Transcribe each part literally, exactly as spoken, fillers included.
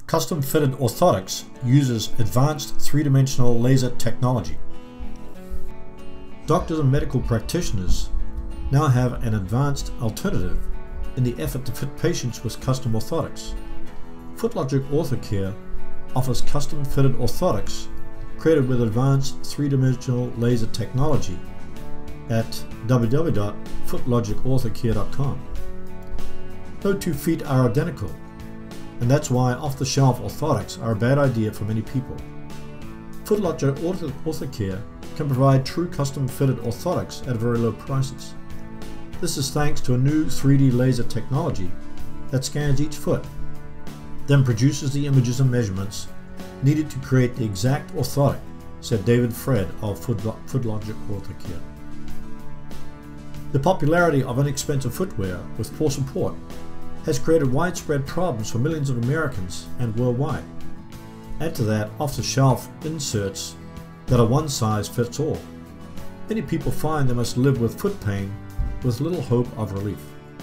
Custom-fitted orthotics uses advanced three-dimensional laser technology. Doctors and medical practitioners now have an advanced alternative in the effort to fit patients with custom orthotics. Footlogic Orthocare offers custom-fitted orthotics created with advanced three-dimensional laser technology at w w w dot footlogic orthocare dot com. No two feet are identical, and that's why off-the-shelf orthotics are a bad idea for many people. Footlogic Orthocare can provide true custom-fitted orthotics at very low prices. This is thanks to a new three D laser technology that scans each foot, then produces the images and measurements needed to create the exact orthotic, said David Fred of Footlogic Orthocare. The popularity of inexpensive footwear with poor support has created widespread problems for millions of Americans and worldwide. Add to that off-the-shelf inserts that are one size fits all. Many people find they must live with foot pain with little hope of relief.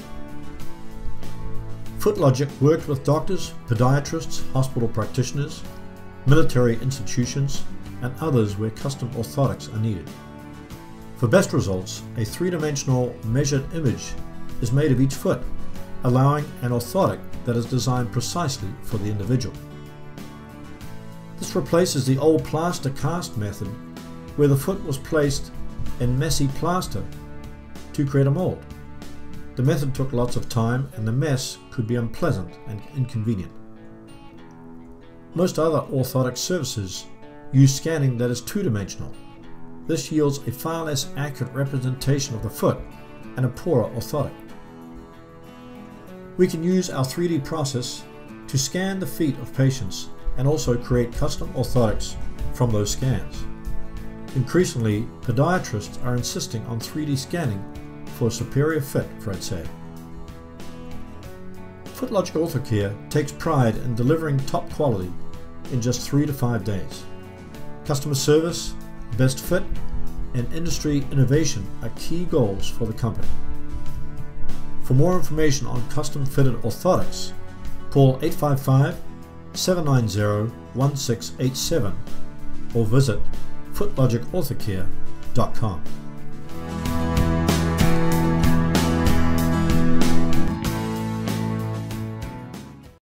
Footlogic worked with doctors, podiatrists, hospital practitioners, military institutions, and others where custom orthotics are needed. For best results, a three-dimensional measured image is made of each foot, allowing an orthotic that is designed precisely for the individual. This replaces the old plaster cast method where the foot was placed in messy plaster to create a mold. The method took lots of time and the mess could be unpleasant and inconvenient. Most other orthotic services use scanning that is two-dimensional. This yields a far less accurate representation of the foot and a poorer orthotic. We can use our three D process to scan the feet of patients and also create custom orthotics from those scans. Increasingly, podiatrists are insisting on three D scanning for a superior fit, Fred said. Footlogic Orthocare takes pride in delivering top quality in just three to five days. Customer service, best fit, and industry innovation are key goals for the company. For more information on custom-fitted orthotics, call eight five five, seven nine zero, one six eight seven or visit footlogic orthocare dot com.